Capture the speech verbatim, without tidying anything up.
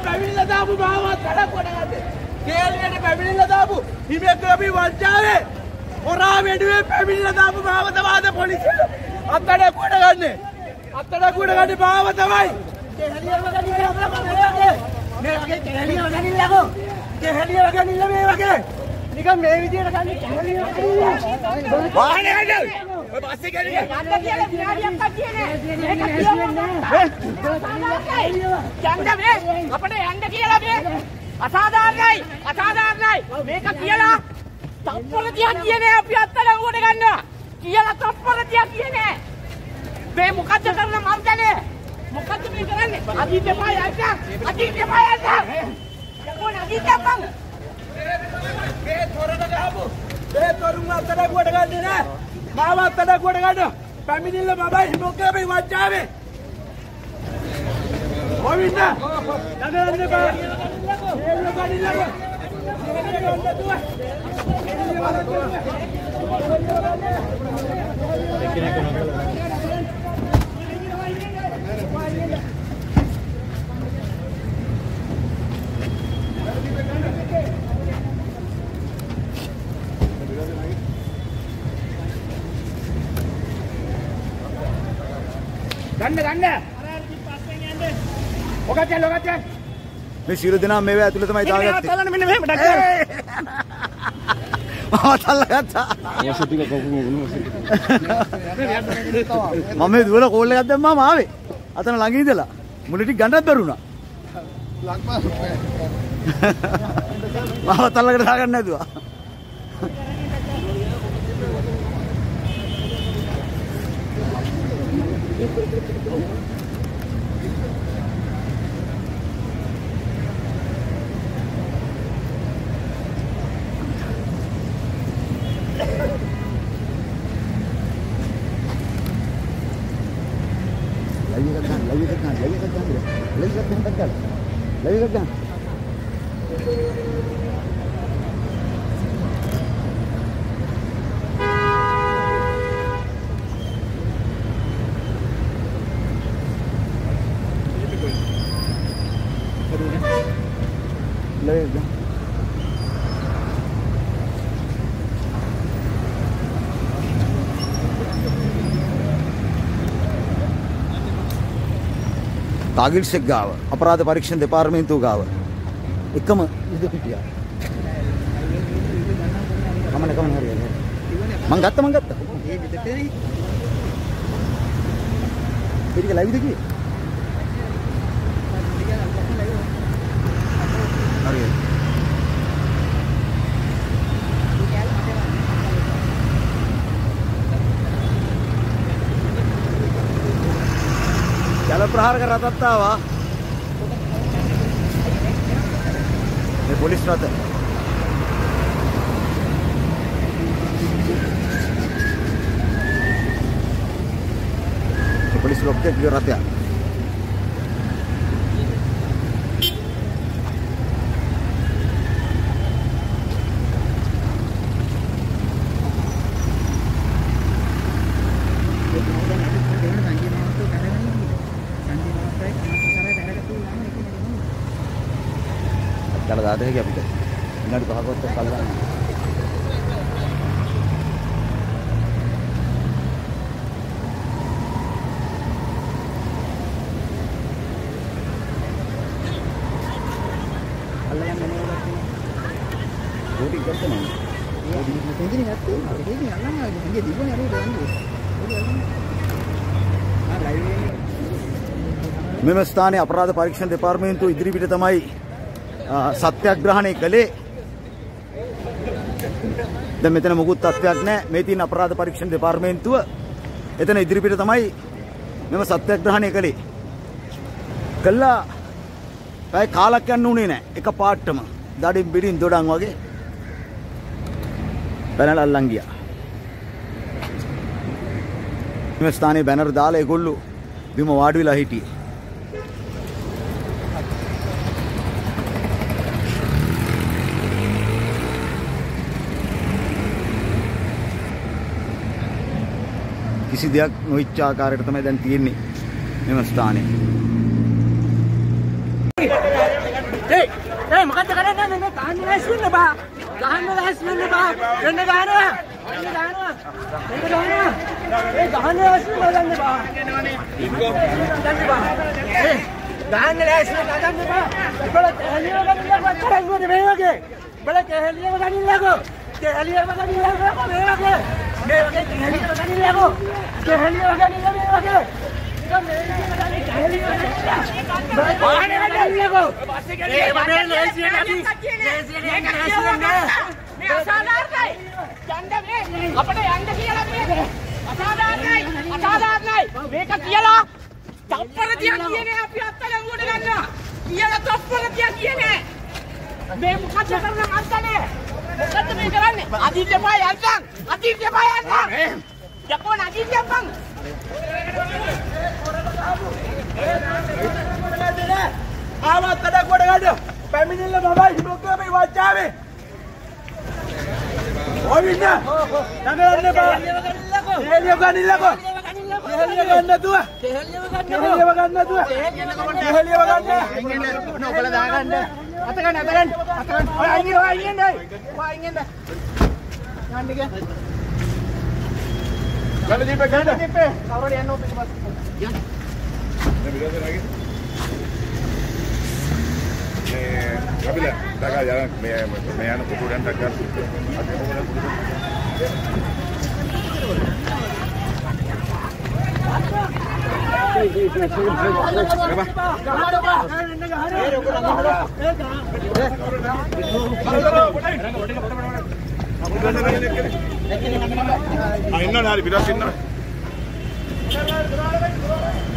පැමිණිලා දාපු මාවත් වැඩක් කොට ගන්න. කේල්ලේට පැමිණිලා දාපු හිමෙක් අපි වංචාවේ හොරා වෙඩුවේ පැමිණිලා දාපු මාව තමයි පොලිසිය අත්තඩ කොට ගන්න. අත්තඩ කොට ගන්න මාව තමයි. කේල්ලියව ගන්නේ අපල කමන්නේ. මේ වගේ කේල්ලියව ගන්නillako. කේල්ලියව ගන්නilla මේ වගේ. නිකන් මේ විදියට ගන්නේ කේල්ලියව ගන්නේ. වාහනේ ගන්න. ඔය බස් එක ගන්නේ. ගන්න කියලා විනාඩියක් කටියේ නේ. මේක කියන්න මේ අපිට යන්න කියලා මේ අසාධාරණයි අසාධාරණයි මේක කියලා තප්පර තියක් කියන්නේ අපි අත්අඩංගුවට ගන්නවා කියලා තප්පර තියක් කියන්නේ මේ මොකද්ද කරන මර්ධනේ මොකද්ද මේ කරන්නේ අදීත් එපා යන්න අදීත් එපා යන්න යකෝන අදීත් අප්පන් මේ තොරණ ගහපු මේ තොරුන් අත්අඩංගුවට ගන්නේ නෑ මාව අත්අඩංගුවට ගන්න පැමිණිල්ල බබයි හිමොක්කේ අපි වංචාවේ Ovinda, jangan lupa. Jangan lupa di lagu. Jangan lupa tua. Ganda, ganda. ඔකච්චන් ඔකච්චන් මේ සියලු දෙනා මේව ඇතුළේ තමයි දාගත්තේ. මෙන්න මෙන්න මෙහෙම ඩක් කරලා. මම තල්ලගත්තා. ඔයස ටික කොකුම වුණා. මම මේ දුවල කෝල් එකක් දැම්මම ආවේ. අතන ළඟ ඉඳලා මුල ටික ගන්නත් බැරුණා. ලක්පාස්. මම තල්ලකට දාගන්න නැතුවා. Lagi tekan, lagi tekan, lagi tekan, lagi tekan, lagi tekan. Lagi tekan. තාගිල්සෙක් ගාව අපරාධ පරීක්ෂණ දෙපාර්තමේන්තුව ගාව එකම ඉද පිටියා කමන කමන හරියට මං ගත්තා මං ගත්තා ඒ විදිහටනේ ඒක ලයිව්ද කියේ හරියට जल प्रहार कर रहा था वहाँ ये पुलिस रहा था ये पुलिस रोक के क्यों रहते हैं चला जाते हैं क्या अभी तक मिनट कहा को तो चल रहा है अल्लाह यार मैंने बोला कि रोटी करते नहीं ये मुझे नहीं आती ये नहीं अल्लाह ना मुझे दीपो नहीं आ रही हां लाइव මෙම ස්ථානයේ අපරාධ පරීක්ෂණ දෙපාර්තමේන්තුව ඉදිරිපිට තමයි සත්‍යග්‍රහණය කළේ. දැන් මෙතන මොකුත් තත්ත්වයක් නැහැ. මේ තියෙන අපරාධ පරීක්ෂණ දෙපාර්තමේන්තුව එතන ඉදිරිපිට තමයි මෙම සත්‍යග්‍රහණය කළේ. කළා පැය කාලක් යන්න උනේ නැහැ. එක පාටම දඩින් බිඩින් දොඩන් වගේ බැනලා අල්ලන් ගියා. මේ ස්ථානයේ බැනර් දාලා ඒගොල්ලෝ බිම වාඩි වෙලා හිටියේ. किसी දෙයක් නොවිච්ච ආකාරයට තමයි දැන් තියෙන්නේ මෙම ස්ථානේ. Hey, hey, makan sekarang nih, nih, tahan lesin nih pak, tahan lesin nih pak, ini gana, ini gana, ini gana, eh tahan lesin makan nih pak, makan nih pak, eh tahan lesin makan nih pak, balik helium makan nih pak, sekarang gue dibeli lagi, balik helium makan nih lagu, helium makan nih lagu, aku beli lagi, helium makan nih lagu, helium makan nih lagu. Awak tak ada gua dengan dia. Family lah bapa, hidup tu apa wajah ni. Oh ini. Jangan ni bapa. Dia bukan ni lagu. Dia bukan ni tu. Dia bukan ni tu. Dia bukan ni. Ingin dia. No, kalau jangan dia. Atakan, atakan, atakan. Oh ingin, oh ingin dia. Oh ingin dia. Jangan dia. Kalau di bagian ni pe, kalau dia no pe sebab. Ya. Eh, Kabila, taga jalan, me me anu kuburan taga. Ah, inna hari bidas inna.